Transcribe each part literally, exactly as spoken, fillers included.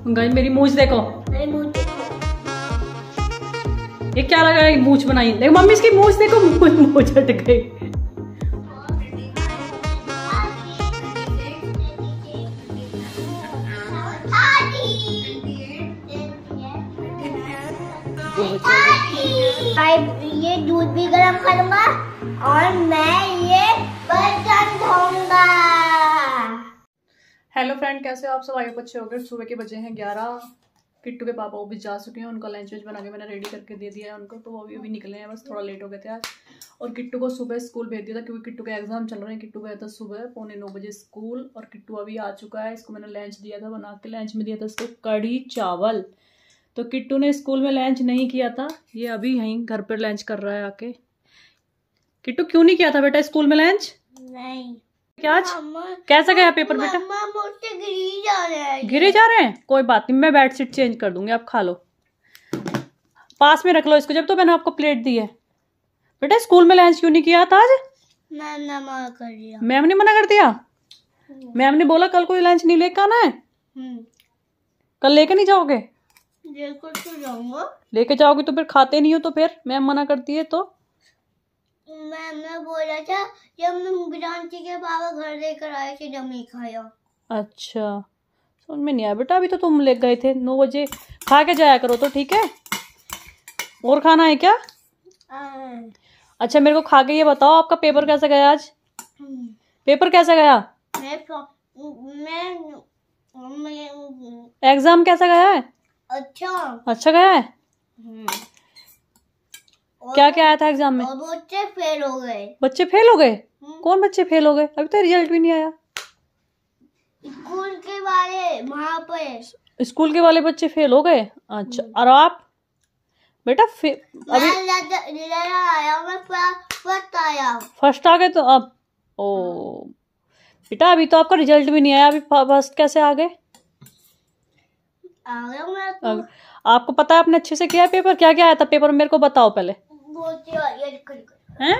Guys मेरी मूंछ देखो, मेरी मूंछ देखो। ये क्या लगा है मूंछ बनाई? देखो मम्मी इसकी मूंछ देखो, मूंछ हट गई। ये दूध भी गरम करूंगा और मैं ये बर्तन धोऊंगा। हेलो फ्रेंड, कैसे हो आप सब? आई अच्छे हो गए। सुबह के बजे हैं ग्यारह। किट्टू के पापा वो भी जा चुके हैं, उनका लंच वंच बना के मैंने रेडी करके दे दिया है उनको, तो वो भी अभी निकले हैं, बस थोड़ा लेट हो गए थे आज। और किट्टू को सुबह स्कूल भेज दिया था क्योंकि किट्टू के एग्जाम चल रहे हैं। किट्टू गया था सुबह पौने नौ बजे स्कूल और किट्टू अभी आ चुका है। इसको मैंने लंच दिया था बना के, लंच में दिया था इसको कढ़ी चावल। तो किट्टू ने स्कूल में लंच नहीं किया था, ये अभी यहीं घर पर लंच कर रहा है आके। किट्टू क्यों नहीं किया था बेटा स्कूल में लंच? नहीं क्या आज कैसा गया पेपर बेटा? मुझसे गिरी जा रहे हैं। गिरे जा रहे हैं? कोई बात नहीं, मैं बेडशीट चेंज कर दूंगी, आप खा लो। पास में रख लो इसको, जब तो मैंने आपको प्लेट दी है। बेटा स्कूल में लंच क्यों नहीं किया था आज? मैम ने मना कर दिया। मैम ने मना कर दिया? मैम ने बोला कल कोई लंच नहीं लेकर आना है। कल लेके नहीं जाओगे? लेकर तो जाऊंगा। लेके जाओगे तो फिर खाते नहीं हो, तो फिर मैम मना करती है तो? मैम ने बोला था जब विरांची के पापा घर लेकर आए थे जब नहीं खाया। अच्छा समझ में नहीं आया बेटा, अभी तो तुम ले गए थे नौ बजे। खा के जाया करो तो ठीक है। और खाना है क्या? आ, अच्छा मेरे को खा के ये बताओ आपका पेपर कैसा गया आज? पेपर कैसा गया? मैं मैं, मैं एग्जाम कैसा गया है? अच्छा अच्छा गया है। क्या क्या आया था एग्जाम में? और बच्चे फेल हो गए। बच्चे फेल हो गए? कौन बच्चे फेल हो गए? अभी तो रिजल्ट भी नहीं आया। स्कूल के वाले वहाँ पे स्कूल के वाले बच्चे फेल हो गए? अच्छा और आप बेटा फे... अभी आया मैं फर्स्ट आया। फर्स्ट आ गए? तो अब ओ बेटा अभी तो आपका रिजल्ट भी नहीं आया, अभी फर्स्ट कैसे आ गए? आ गया मैं तो। आपको पता है आपने अच्छे से किया पेपर? क्या क्या आया था पेपर में मेरे को बताओ पहले। हैं?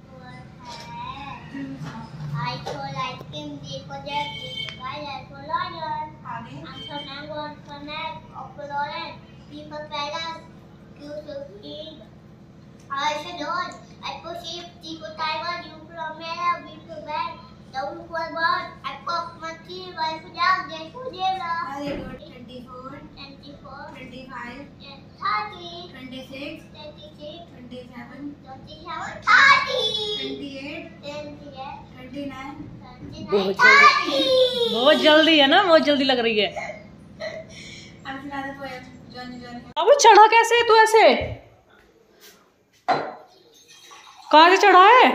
बहुत जल्दी है ना, बहुत जल्दी लग रही है। अब चढ़ा कैसे तू ऐसे? कहाँ से चढ़ा है?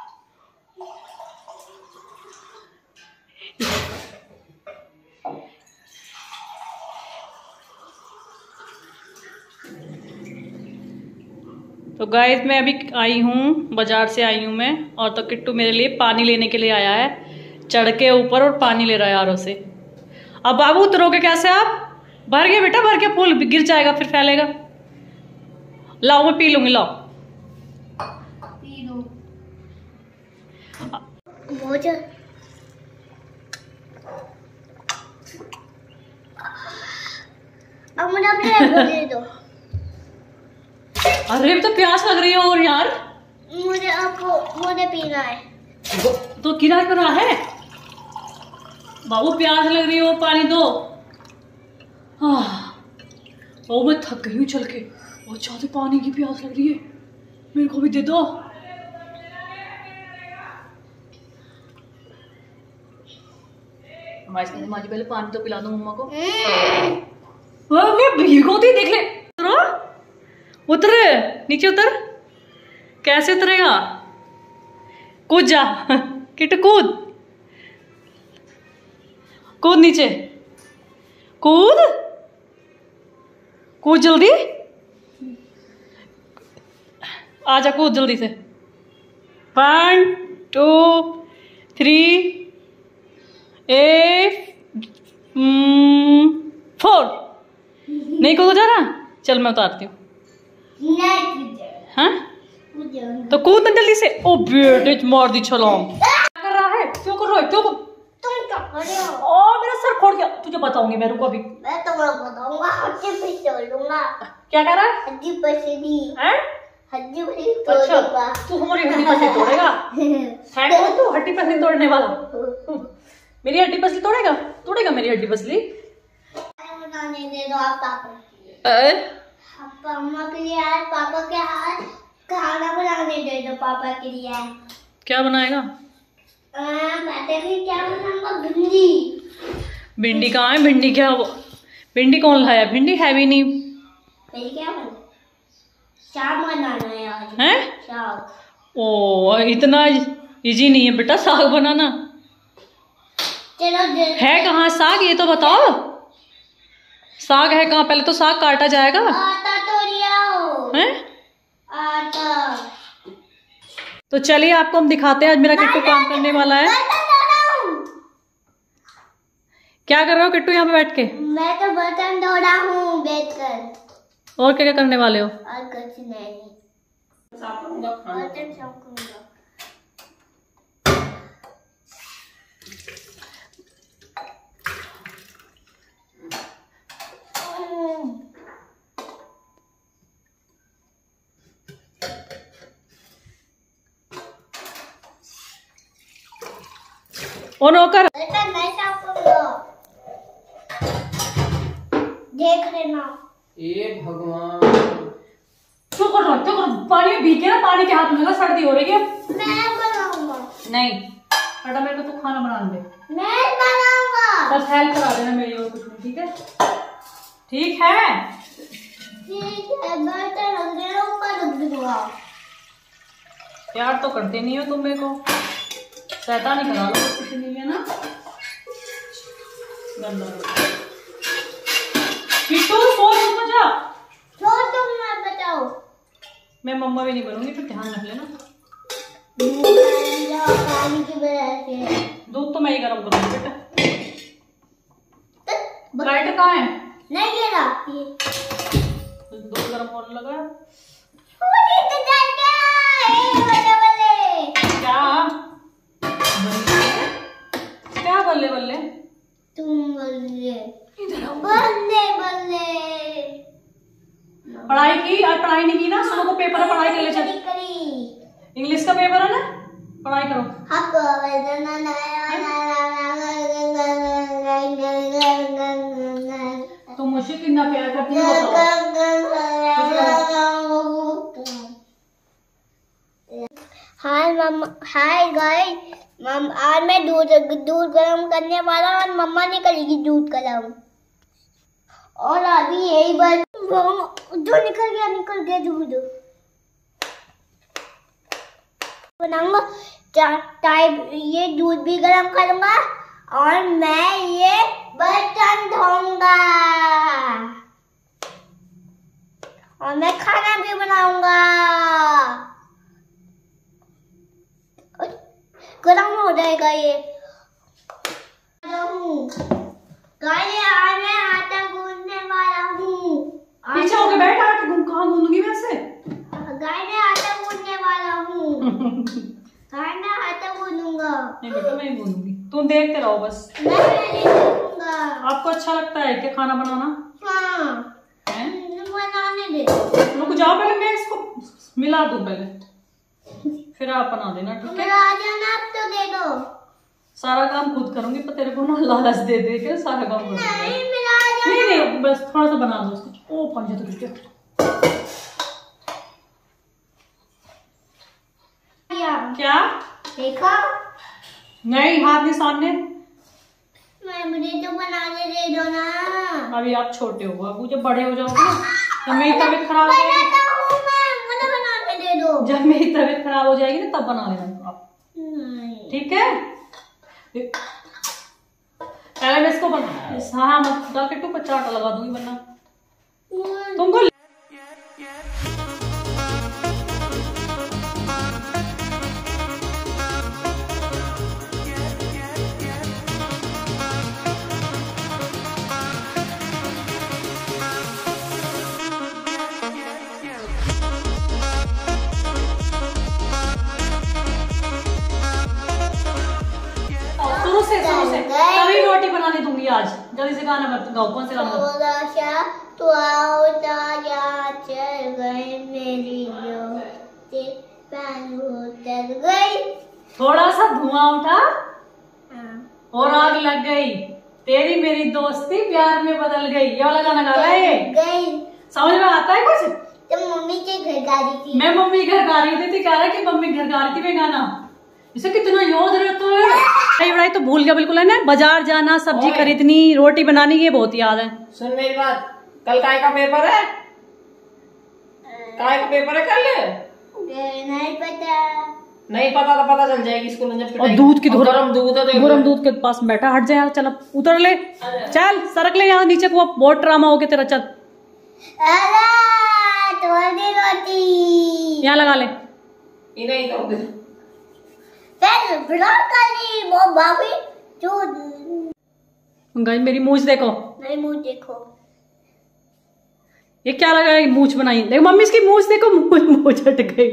तो गाइस मैं अभी आई हूँ, बाजार से आई हूँ मैं, और तो किट्टू मेरे लिए पानी लेने के लिए आया है, चढ़ के ऊपर और पानी ले रहा है आरो से। अब बाबू उतरोगे कैसे आप? भर गया बेटा, भर गया, फूल गिर जाएगा फिर फैलेगा। लाओ मैं पी लूंगी, लाओ पी लो। बहुत अब मुझे अपने दे दो। अरे तो प्यास लग रही है और यार। मुझे आपको मुझे पीना है। तो किराए पर रहा है बाबू, प्यास लग रही है और पानी दो। ओ मैं थक गई हूँ चल के, बहुत ज्यादा पानी की प्यास लग रही है, मेरे को भी दे दो। हमारी पहले पानी तो पिला दो मम्मा को। मैं भीगोती देख ले। उतर नीचे, उतर। कैसे उतरेगा? कूद जा किट, कूद कूद नीचे, कूद कूद जल्दी, आजा कूद जल्दी से। One two three a four. नहीं कूद जा रहा? चल मैं उतारती हूँ। हाँ तो कूद ना जल्दी से। ओ बेटे मार दी छलांग। क्या कर रहा है? क्यों कर रहा है? क्यों? तुम क्या कर रहे हो? ओ मेरा सर फोड़ गया। तुझे बताऊंगी मैं, रुको अभी। मैं तुम्हें बताऊंगा, हड्डी पे तोड़ूंगा। क्या कह रहा है? हड्डी पसली हैं? हड्डी पसली तोड़ूंगा। तू हमारी हड्डी पसली तोड़ेगा? है कौन तू हड्डी पसली तोड़ने वाला? मेरी हड्डी पसली तोड़ेगा? तोड़ेगा मेरी हड्डी पसली? बनाने दे दो आप पापा। पापा के लिए आज पापा के हाथ खाना बनाने दे दो पापा के लिए। क्या बनाएगा? क्या बनाऊंगा? भिंडी। भिंडी कहाँ है? भिंडी क्या? भिंडी कौन लाया? भिंडी है भी नहीं। मेरी क्या बना? साग बनाना है आज। हैं? साग। ओ इतना इजी नहीं है बेटा साग बनाना। चलो है कहाँ साग, ये तो बताओ। साग है कहाँ? पहले तो साग काटा जाएगा। आटा तो लियाओ। हैं? आटा। तो चलिए आपको हम दिखाते हैं, आज मेरा किट्टू काम करने वाला है। क्या कर रहे हो किट्टू यहाँ पे बैठ के? मैं तो बर्तन धो रहा हूँ बैठकर। और क्या क्या करने वाले हो? और कुछ नहीं। बर्तन साफ करूंगा। ओ नौकर, बर्तन मैं साफ करूंगा, देख लेना। ए भगवान, क्यों कर रहा क्यों कर पानी में भीग के ना, पानी के हाथ में लगा, सर्दी हो रही है। मैं बनाऊंगा। नहीं बेटा, मेरे को तो खाना बना दे। मैं बनाऊंगा। बस हेल्प करा देना मेरी, और कुछ नहीं। ठीक है ठीक है ठीक है, बर्तन रख देना, ऊपर रख दूंगा। प्यार तो करते नहीं हो तुम मेरे को, शैतानी करा लो कुछ नहीं है ना। गंदा किट्टू सो मत जा। तो तुम मत बताओ। मैं मम्मा भी नहीं बनूंगी, फिर ध्यान रख लेना। पानी की वजह से दूध तो मैं ही गर्म करूंगी बेटा। लाइटर कहाँ है? नहीं गिरा ये दूध गर्म होने लगा। पूरी तो जल गया। ए बल्ले बल्ले। क्या क्या बल्ले बल्ले? तुम बल्ले बल्ले बल्ले। पढ़ाई की? आज पढ़ाई नहीं की ना, सुनो को पेपर है, पढ़ाई कर ले। चल इंग्लिश का पेपर है ना, पढ़ाई करो। तुम मुझसे कितना प्यार करती हो हाय मम्मा, हाय गाइस, मम आज मैं दूध दूध गरम करने वाला और मम्मा ने करेगी दूध गरम। और अभी यही बात जो निकल गया निकल गया दूध बनाऊंगा। टाइप ये दूध भी गरम करूंगा और मैं ये बर्तन धोऊंगा और मैं खाना भी बनाऊंगा। गरम हो जाएगा ये। गाइस आज मैं आटा गूंदने वाला हूँ। पीछे होके बैठ, आटा गूंद कहाँ गूंदूंगी मैं से? गाइस मैं आटा गूंदने वाला हूँ। गाइस मैं आटा गूंदूंगा। नहीं बेटा मैं ही गूंदूंगी, तुम देखते रहो बस। मैं नहीं गूंदूंगा। आपको अच्छा लगता है क्या खाना बनाना? हाँ हैं? बनाने दे। रुक जाओ, पहले मैं इसको मिला दूं पहले, फिर आप बना देना। ठीक है आ जाना, अब तो दे दो। सारा काम खुद करूंगी, पर तेरे को ना लालच दे दे के सारा काम करूंगी। नहीं मिला जाना। नहीं नहीं बस थोड़ा सा बना दो उसको। ओ पंजे तो टूट गया। क्या देखा? नहीं, हाथ के सामने। मैं मुझे तो बनाने दे दो ना। अभी आप छोटे हो, अब जब बड़े हो जाओगे ना, जब मेरी तबीयत खराब हो जाएगी, मुझे बनाने दे दो। जब मेरी तबीयत खराब हो जाएगी ना, तब बना लेना आप। ठीक है पहले मैं इसको बना, हाँ मत डाल के टू पर चाटा लगा दूंगी, वरना तुमको शुरू से शुरू से तभी रोटी बनाने दूंगी आज। जल्दी से गाना गाओ। कौन से गाना? थोड़ा सा तो आओ ताया चल गए मेरी जोते उतर गई। थोड़ा सा धुआं उठा और आग लग गई, तेरी मेरी दोस्ती प्यार में बदल गई। ये वाला गाना गा रहा है। गई समझ में आता है कुछ? तो मम्मी के घर गा रही थी। मैं मम्मी घर गा रही थी, कह रहा है कि मम्मी घर गा रही थी मैं गाना। इसे कितना याद रहता है। पढ़ाई वढ़ाई तो भूल गया बिल्कुल है ना। बाजार जाना, सब्जी खरीदनी, रोटी बनानी, ये बहुत याद है। सुन मेरी बात, कल काय का पेपर है? काय का पेपर है कल? नहीं पता। नहीं पता तो पता चल जाएगी स्कूल में जब। और दूध की गरम दूध है, गरम दूध के पास बैठा। हट जाए, चल उतर ले, चल सरक ले यहाँ नीचे को। बहुत ड्रामा हो गया तेरा। चल अरे रोटी यहाँ लगा ले। इन्हें ही कर दे। वो भाभी गाइस मेरी मूंछ देखो। मेरी मूंछ देखो। ये क्या लगा है? मूंछ बनाई। देखो मम्मी इसकी मूंछ देखो। मूंछ मूंछ हट गई,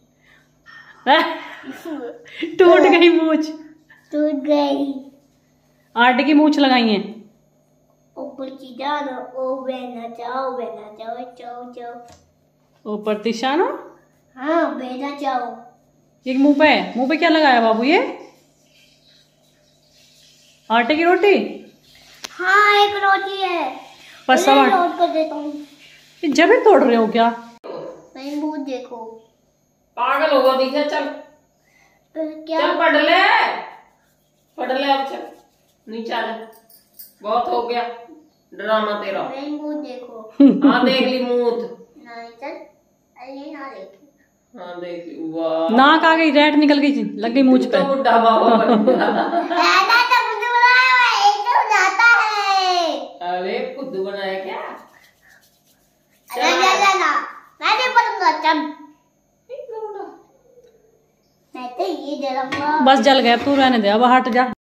टूट गई मूंछ। टूट गई। आटे की मूंछ लगाई है। ऊपर की जानो ओ बेना जाओ बेना जाओ जाओ जाओ। ऊपर तिशानो। हाँ बेना जाओ। एक मुंह पे, मुंह पे क्या लगाया बाबू? ये आटे की रोटी। हाँ एक रोटी है। बस सब लोड कर देता हूँ। जब तोड़ रहे हो क्या? नहीं मुंह देखो। पागल होगा दिखे। चल क्या? चल पढ़ ले, पढ़ ले अब। चल नीचे आ जा, बहुत हो गया ड्रामा तेरा। नहीं मुंह देखो। हाँ देख ली मूत। नहीं चल, अरे ना देख। हाँ देख ली। वाह नाक आ गई, रेट निकल गई, लग गई मूंछ पे। तो बुढ़ा बाबा बन गया। दादा तो खुद बनाया है, एक तो जाता है। अरे खुद बनाया क्या? अरे जा जा ना, मैं नहीं पढ़ूंगा। चल मैं तो ये जरूंगा। बस जल गया, तू रहने दे अब, हट जा।